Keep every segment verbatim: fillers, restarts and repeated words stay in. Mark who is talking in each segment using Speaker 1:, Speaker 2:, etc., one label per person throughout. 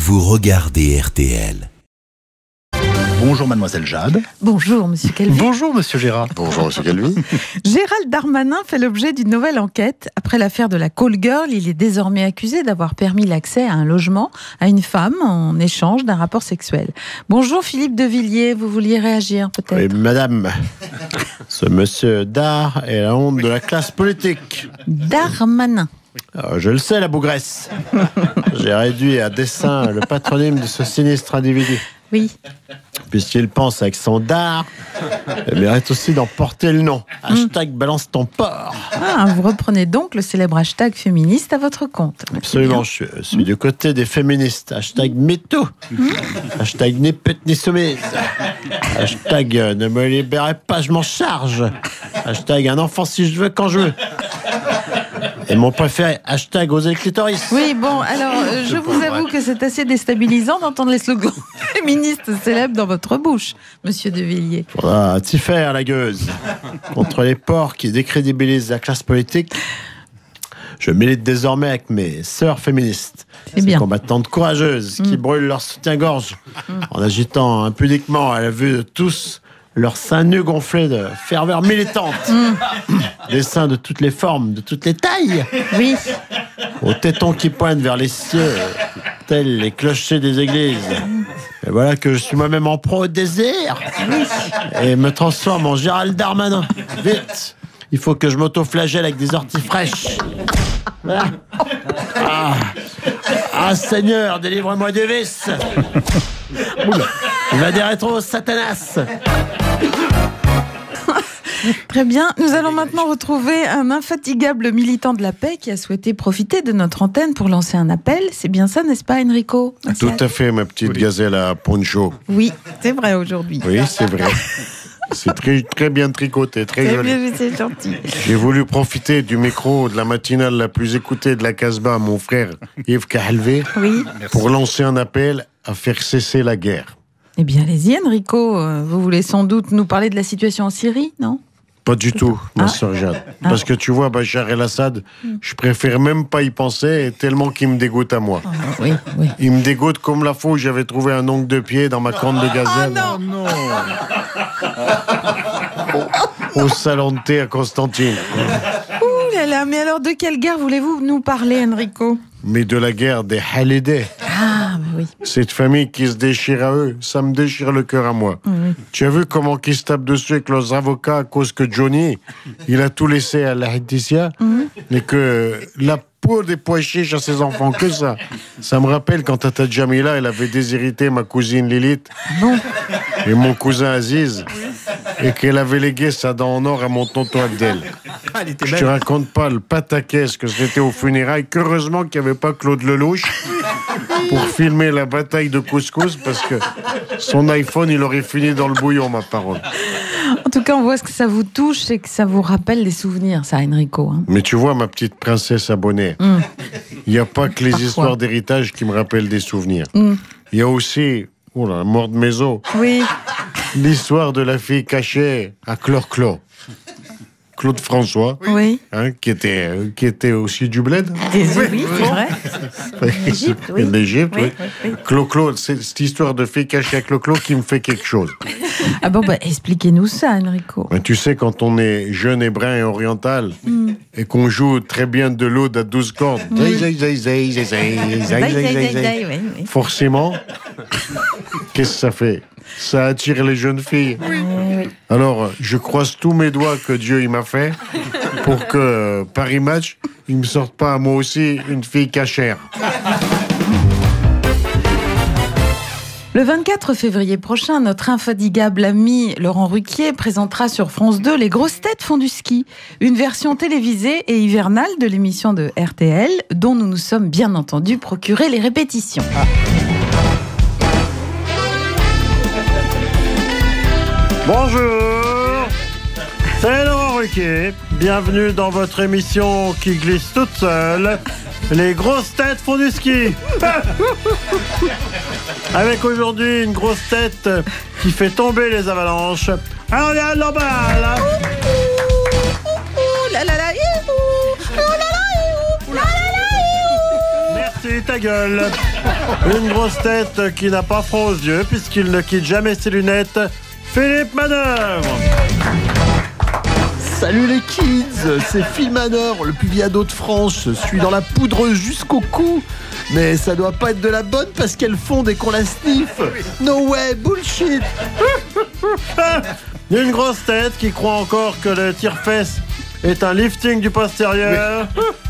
Speaker 1: vous regardez R T L.
Speaker 2: Bonjour mademoiselle Jade.
Speaker 3: Bonjour monsieur Calvi.
Speaker 2: Bonjour monsieur Gérard.
Speaker 4: Bonjour monsieur Calvi.
Speaker 3: Gérald Darmanin fait l'objet d'une nouvelle enquête. Après l'affaire de la call girl, il est désormais accusé d'avoir permis l'accès à un logement à une femme en échange d'un rapport sexuel. Bonjour Philippe de Villiers, vous vouliez réagir peut-être?
Speaker 4: Oui, madame, ce monsieur Dar est la honte de la classe politique.
Speaker 3: Darmanin.
Speaker 4: Alors, je le sais, la bougresse. J'ai réduit à dessein le patronyme de ce sinistre individu.
Speaker 3: Oui.
Speaker 4: Puisqu'il pense avec son dard, il mérite aussi d'en porter le nom. Hashtag balance ton porc.
Speaker 3: Ah, vous reprenez donc le célèbre hashtag féministe à votre compte.
Speaker 4: Absolument, je suis, je suis du côté des féministes. Hashtag MeToo. Hashtag ni pute ni soumise. Hashtag euh, ne me libérez pas, je m'en charge. Hashtag un enfant si je veux, quand je veux. Et mon préféré, hashtag oser le clitoris.
Speaker 3: Oui, bon, alors, euh, je vous avoue que c'est assez déstabilisant d'entendre les slogans féministes célèbres dans votre bouche, monsieur de Villiers.
Speaker 4: Faudra t'y faire, la gueuse. Contre les porcs qui décrédibilisent la classe politique, je milite désormais avec mes sœurs féministes.
Speaker 3: C'est bien.
Speaker 4: Combattantes courageuses qui
Speaker 3: Mm.
Speaker 4: brûlent leur soutien-gorge en agitant impudiquement à la vue de tous leurs seins nus gonflés de ferveur militante.
Speaker 3: Mm.
Speaker 4: Des seins de toutes les formes, de toutes les tailles.
Speaker 3: Oui.
Speaker 4: Aux tétons qui pointent vers les cieux, tels les clochers des églises. Et voilà que je suis moi-même en proie au désert. Et me transforme en Gérald Darmanin. Vite, il faut que je m'auto-flagelle avec des orties fraîches. Voilà. Ah. Ah, Seigneur, délivre-moi du vice. Oula. Il va des rétros, Satanas.
Speaker 3: Très bien, nous allons maintenant retrouver un infatigable militant de la paix qui a souhaité profiter de notre antenne pour lancer un appel. C'est bien ça, n'est-ce pas, Enrico?
Speaker 4: Tout à fait, ma petite oui. gazelle à poncho.
Speaker 3: Oui, c'est vrai aujourd'hui.
Speaker 4: Oui, c'est vrai. C'est très, très bien tricoté, très, très joli.
Speaker 3: Bien, c'est gentil.
Speaker 4: J'ai voulu profiter du micro de la matinale la plus écoutée de la Casbah, mon frère Yves Kahalvé,
Speaker 3: oui.
Speaker 4: pour lancer un appel à faire cesser la guerre.
Speaker 3: Eh bien, allez-y, Enrico. Vous voulez sans doute nous parler de la situation en Syrie, non?
Speaker 4: Pas du tout, ma
Speaker 3: ah.
Speaker 4: sœur Jade.
Speaker 3: Ah.
Speaker 4: Parce que tu vois, Bachar el-Assad, je préfère même pas y penser, tellement qu'il me dégoûte à moi.
Speaker 3: Oh, oui, oui.
Speaker 4: Il me dégoûte comme la fois où j'avais trouvé un ongle de pied dans ma corne de gazelle.
Speaker 3: Oh non,
Speaker 4: au, au salon de thé à Constantine.
Speaker 3: Ouh là là, mais alors de quelle guerre voulez-vous nous parler, Enrico?
Speaker 4: Mais de la guerre des Halidés.
Speaker 3: Ah, oui.
Speaker 4: Cette famille qui se déchire à eux, ça me déchire le cœur à moi.
Speaker 3: Oui.
Speaker 4: Tu as vu comment ils se tapent dessus avec leurs avocats à cause que Johnny, il a tout laissé à la Laetitia, mm-hmm. et que la peau des pois chiches à ses enfants, que ça. Ça me rappelle quand Tata Jamila, elle avait déshérité ma cousine Lilith
Speaker 3: bon.
Speaker 4: et mon cousin Aziz, et qu'elle avait légué sa dent en or à mon tonton Abdel. Je te raconte pas le pataquès que c'était aux funérailles, qu'heureusement qu'il n'y avait pas Claude Lelouch pour filmer la bataille de couscous, parce que son iPhone, il aurait fini dans le bouillon, ma parole.
Speaker 3: En tout cas, on voit ce que ça vous touche et que ça vous rappelle des souvenirs, ça, Enrico. Hein.
Speaker 4: Mais tu vois, ma petite princesse abonnée, il mm. n'y a pas que les Parfois. histoires d'héritage qui me rappellent des souvenirs. Il mm. y a aussi, oh là, mort de mes os,
Speaker 3: oui.
Speaker 4: l'histoire de la fille cachée à Clore-Clos. Claude François,
Speaker 3: oui.
Speaker 4: hein, qui, était, qui était aussi du bled.
Speaker 3: Des oui, oui, c'est vrai. L'Égypte, oui.
Speaker 4: L'Égypte, oui.
Speaker 3: oui. oui, oui.
Speaker 4: Clo-Clo, c'est cette histoire de fille cachée à Clo-Clo qui me fait quelque chose.
Speaker 3: Ah bon, bah, expliquez-nous ça, Enrico.
Speaker 4: Ben, tu sais, quand on est jeune et brun et oriental, mm. et qu'on joue très bien de l'aude à douze cordes, forcément, qu'est-ce que ça fait? Ça attire les jeunes filles. Oui. Alors, je croise tous mes doigts que Dieu il m'a fait pour que euh, Paris Match, il me sorte pas à moi aussi une fille cachère.
Speaker 3: Le vingt-quatre février prochain, notre infatigable ami Laurent Ruquier présentera sur France deux Les Grosses Têtes font du ski, une version télévisée et hivernale de l'émission de R T L, dont nous nous sommes bien entendu procuré les répétitions. Ah.
Speaker 4: Bonjour, c'est Laurent Ruquier. Bienvenue dans votre émission qui glisse toute seule. Les grosses têtes font du ski. Avec aujourd'hui une grosse tête qui fait tomber les avalanches. Alors, regarde l'emballe. Merci, ta gueule. Une grosse tête qui n'a pas froid aux yeux puisqu'il ne quitte jamais ses lunettes. Philippe Manœuvre.
Speaker 5: Salut les kids, c'est Phil Manœuvre, le plus vieil ado de France. Je suis dans la poudre jusqu'au cou. Mais ça doit pas être de la bonne parce qu'elle fonde et qu'on la sniffe. No way, bullshit.
Speaker 4: Une grosse tête qui croit encore que le tire-fesse est un lifting du postérieur.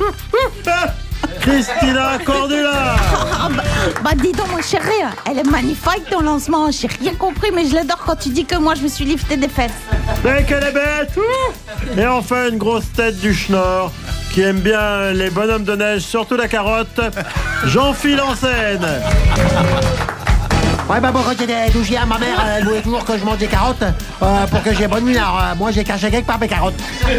Speaker 4: Christina Cordula.
Speaker 6: Ah, bah, bah dis donc mon chéri, elle est magnifique ton lancement. J'ai rien compris mais je l'adore quand tu dis que moi je me suis lifté des fesses.
Speaker 4: Mais qu'elle est bête. Et enfin une grosse tête du schnorr qui aime bien les bonhommes de neige, surtout la carotte, Jean-Phil en scène.
Speaker 7: Ouais, bah, bon, quand j'étais douze ans, ma mère, elle voulait toujours que je mange des carottes euh, pour que j'ai bonne mine. Alors, euh, moi, j'ai caché quelque part mes carottes.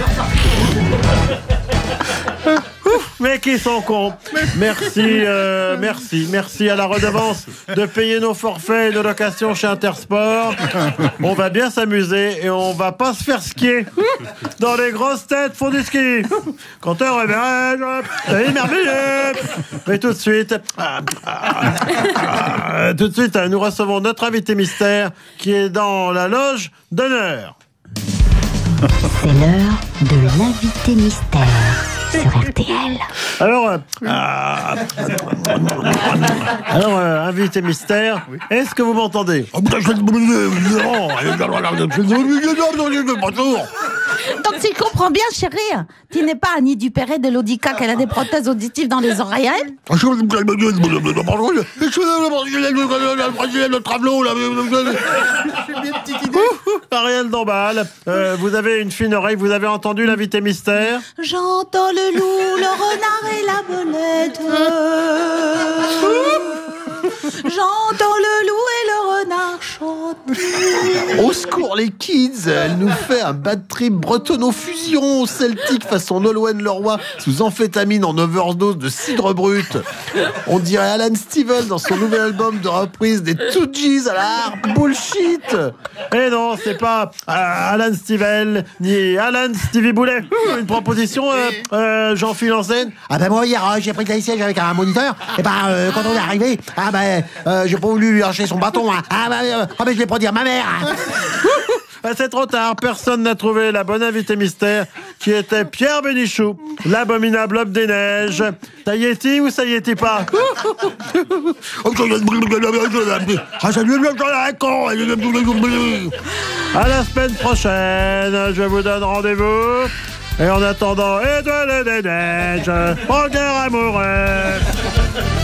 Speaker 4: Mais qui sont cons. Merci, euh, merci, merci à la redevance de payer nos forfaits de location chez Intersport. On va bien s'amuser et on va pas se faire skier dans les grosses têtes font du ski. Compteur réveille, c'est merveilleux. Mais tout de suite, ah, ah, ah, tout de suite, nous recevons notre invité mystère qui est dans la loge d'honneur.
Speaker 8: C'est l'heure de l'invité mystère sur R T L.
Speaker 4: Alors, euh, euh, alors euh, invité mystère, est-ce que vous m'entendez?
Speaker 6: Donc si je comprends bien chéri, tu n'es pas Annie Dupéré de l'Audica qu'elle a des prothèses auditives dans les oreilles à elle?
Speaker 4: Ariel Dombal, euh, vous avez une fine oreille, vous avez entendu l'invité mystère?
Speaker 6: J'entends le loup, le renard et la belette. J'entends le loup et le renard chanter.
Speaker 5: Au secours les kids, elle nous fait un bad trip bretonno-fusion celtique façon Nolwenn Leroy sous amphétamine en overdose de cidre brut. On dirait Alan Stivell dans son nouvel album de reprise des Stooges à la harpe. Bullshit.
Speaker 4: Eh non, c'est pas euh, Alan Stivell ni Alan Stevie Boulet. Une proposition, euh, euh, Jean-Phil en scène.
Speaker 7: Ah ben moi, hier, euh, j'ai pris le siège avec un moniteur. Et ben, euh, quand on est arrivé, ah ben, euh, j'ai pas voulu lui lâcher son bâton. Hein. Ah ben, euh, ah ben, je l'ai pas dit à ma mère. Hein.
Speaker 4: C'est trop tard, personne n'a trouvé la bonne invité mystère qui était Pierre Bénichou, l'abominable homme des neiges. Ça y est-il ou ça y est-il pas? À la semaine prochaine, je vous donne rendez-vous. Et en attendant, étoile des neiges, en guerre amoureux.